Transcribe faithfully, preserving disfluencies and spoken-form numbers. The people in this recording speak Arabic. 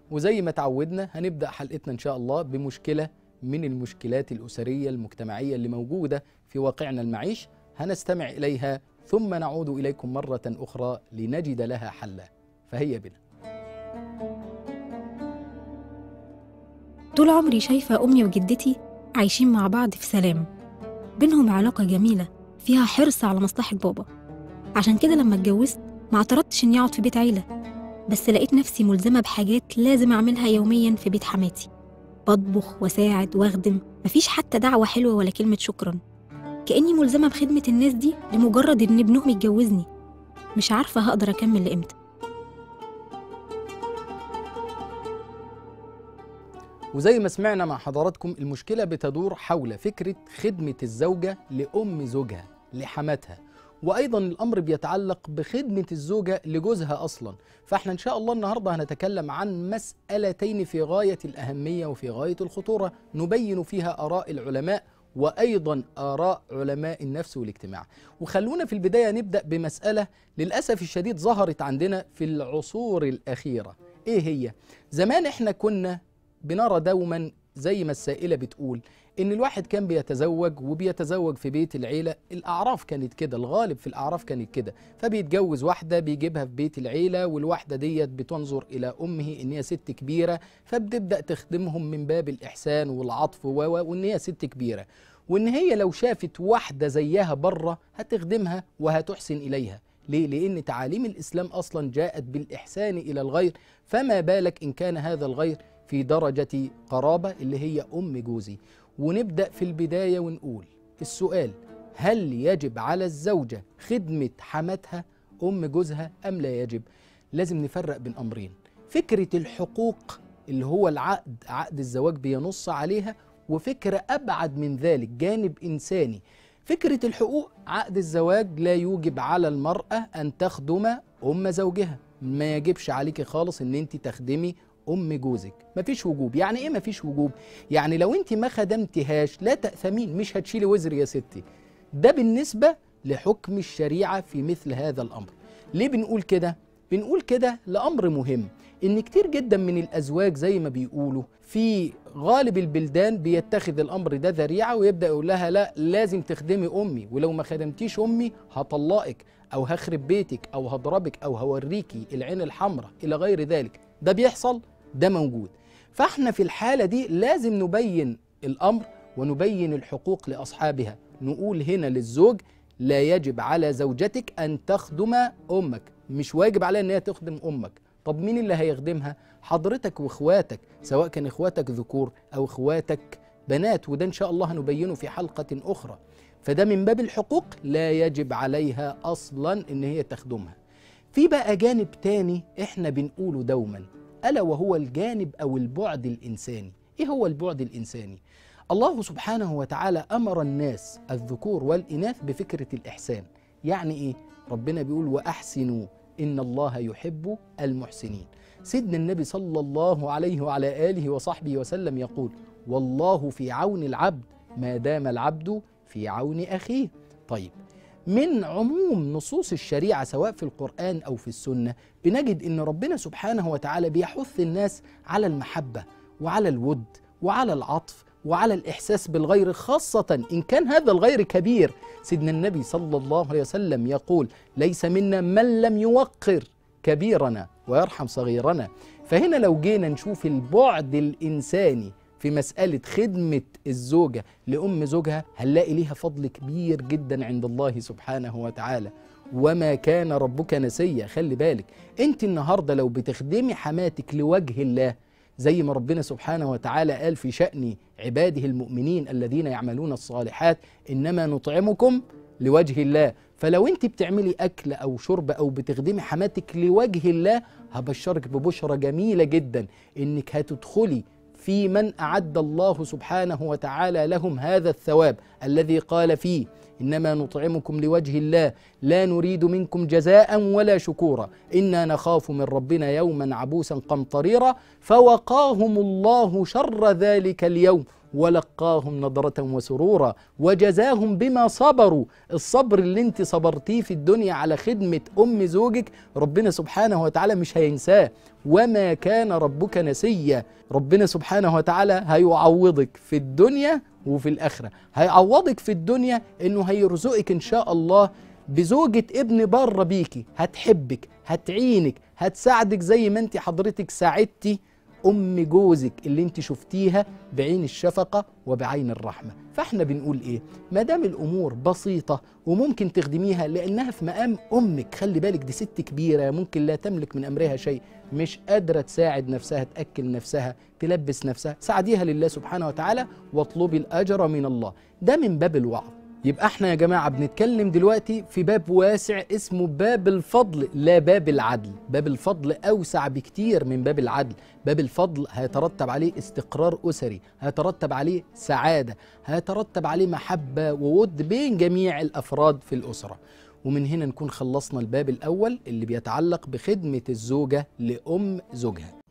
وزي ما تعودنا هنبدأ حلقتنا إن شاء الله بمشكلة من المشكلات الأسرية المجتمعية اللي موجودة في واقعنا المعيش، هنستمع إليها ثم نعود إليكم مرة أخرى لنجد لها حلا، فهيا بنا. طول عمري شايفة أمي وجدتي عايشين مع بعض في سلام، بينهم علاقة جميلة فيها حرص على مصلحة بابا. عشان كده لما اتجوزت ما اعترضتش إني أقعد في بيت عيلة، بس لقيت نفسي ملزمة بحاجات لازم أعملها يوميا في بيت حماتي، بطبخ واساعد واخدم، مفيش حتى دعوة حلوة ولا كلمة شكرا، كأني ملزمة بخدمة الناس دي لمجرد إن ابنهم يتجوزني. مش عارفة هقدر أكمل لإمتى. وزي ما سمعنا مع حضراتكم، المشكلة بتدور حول فكرة خدمة الزوجة لأم زوجها لحماتها، وأيضا الأمر بيتعلق بخدمة الزوجة لجوزها أصلا. فإحنا إن شاء الله النهاردة هنتكلم عن مسألتين في غاية الأهمية وفي غاية الخطورة، نبين فيها آراء العلماء وأيضا آراء علماء النفس والاجتماع. وخلونا في البداية نبدأ بمسألة للأسف الشديد ظهرت عندنا في العصور الأخيرة. إيه هي؟ زمان إحنا كنا بنرى دوما زي ما السائلة بتقول إن الواحد كان بيتزوج وبيتزوج في بيت العيلة، الأعراف كانت كده، الغالب في الأعراف كانت كده، فبيتجوز واحدة بيجيبها في بيت العيلة، والواحدة ديت بتنظر إلى أمه إن هي ست كبيرة فبتبدأ تخدمهم من باب الإحسان والعطف وإن هي ست كبيرة، وإن هي لو شافت واحدة زيها بره هتخدمها وهتحسن إليها. ليه؟ لأن تعاليم الإسلام أصلا جاءت بالإحسان إلى الغير، فما بالك إن كان هذا الغير في درجة قرابة اللي هي أم جوزي. ونبدأ في البداية ونقول السؤال: هل يجب على الزوجة خدمة حماتها أم جوزها أم لا يجب؟ لازم نفرق بين أمرين: فكرة الحقوق اللي هو العقد، عقد الزواج بينص عليها، وفكرة أبعد من ذلك، جانب إنساني. فكرة الحقوق، عقد الزواج لا يوجب على المرأة أن تخدم أم زوجها، ما يجبش عليك خالص أن أنت تخدمي أم جوزك، مفيش وجوب. يعني إيه مفيش وجوب؟ يعني لو أنت ما خدمتهاش لا تأثمين، مش هتشيلي وزر يا ستي. ده بالنسبة لحكم الشريعة في مثل هذا الأمر. ليه بنقول كده؟ بنقول كده لأمر مهم، إن كتير جدا من الأزواج زي ما بيقولوا في غالب البلدان بيتخذ الأمر ده ذريعة، ويبدأ يقول لها لا لازم تخدمي أمي، ولو ما خدمتيش أمي هطلقك أو هخرب بيتك أو هضربك أو هوريكي العين الحمراء إلى غير ذلك. ده بيحصل، ده موجود. فاحنا في الحالة دي لازم نبين الأمر ونبين الحقوق لأصحابها. نقول هنا للزوج: لا يجب على زوجتك أن تخدم أمك، مش واجب عليها أن هي تخدم أمك. طب مين اللي هيخدمها؟ حضرتك وإخواتك، سواء كان إخواتك ذكور أو إخواتك بنات، وده إن شاء الله هنبينه في حلقة أخرى. فده من باب الحقوق، لا يجب عليها أصلا أن هي تخدمها. في بقى جانب تاني إحنا بنقوله دوما، ألا وهو الجانب أو البعد الإنساني. إيه هو البعد الإنساني؟ الله سبحانه وتعالى أمر الناس الذكور والإناث بفكرة الإحسان. يعني إيه؟ ربنا بيقول: وأحسنوا إن الله يحب المحسنين. سيدنا النبي صلى الله عليه وعلى آله وصحبه وسلم يقول: والله في عون العبد ما دام العبد في عون أخيه. طيب، من عموم نصوص الشريعة سواء في القرآن أو في السنة بنجد أن ربنا سبحانه وتعالى بيحث الناس على المحبة وعلى الود وعلى العطف وعلى الإحساس بالغير، خاصة إن كان هذا الغير كبير. سيدنا النبي صلى الله عليه وسلم يقول: ليس منا من لم يوقر كبيرنا ويرحم صغيرنا. فهنا لو جينا نشوف البعد الإنساني في مسألة خدمة الزوجة لأم زوجها، هنلاقي ليها فضل كبير جدا عند الله سبحانه وتعالى. وما كان ربك نسيا. خلي بالك، انت النهاردة لو بتخدمي حماتك لوجه الله، زي ما ربنا سبحانه وتعالى قال في شأن عباده المؤمنين الذين يعملون الصالحات: إنما نطعمكم لوجه الله. فلو انت بتعملي أكل أو شرب أو بتخدمي حماتك لوجه الله، هبشرك ببشرة جميلة جدا، إنك هتدخلي في من أعد الله سبحانه وتعالى لهم هذا الثواب الذي قال فيه: إنما نطعمكم لوجه الله لا نريد منكم جزاء ولا شكورا إنا نخاف من ربنا يوما عبوسا قمطريرا فوقاهم الله شر ذلك اليوم ولقاهم نضرة وسرورا وجزاهم بما صبروا. الصبر اللي انت صبرتيه في الدنيا على خدمة أم زوجك ربنا سبحانه وتعالى مش هينساه. وما كان ربك نسيا. ربنا سبحانه وتعالى هيعوضك في الدنيا وفي الآخرة. هيعوضك في الدنيا إنه هيرزقك إن شاء الله بزوجة ابن بره بيكي، هتحبك، هتعينك، هتساعدك زي ما انت حضرتك ساعدتي أم جوزك اللي انت شفتيها بعين الشفقة وبعين الرحمة. فاحنا بنقول ايه؟ ما دام الأمور بسيطة وممكن تخدميها لأنها في مقام أمك، خلي بالك دي ست كبيرة ممكن لا تملك من أمرها شيء، مش قادرة تساعد نفسها، تأكل نفسها، تلبس نفسها، ساعديها لله سبحانه وتعالى واطلبي الأجر من الله. ده من باب الوعظ. يبقى احنا يا جماعة بنتكلم دلوقتي في باب واسع اسمه باب الفضل لا باب العدل. باب الفضل أوسع بكتير من باب العدل. باب الفضل هيترتب عليه استقرار أسري، هيترتب عليه سعادة، هيترتب عليه محبة وود بين جميع الأفراد في الأسرة. ومن هنا نكون خلصنا الباب الأول اللي بيتعلق بخدمة الزوجة لأم زوجها.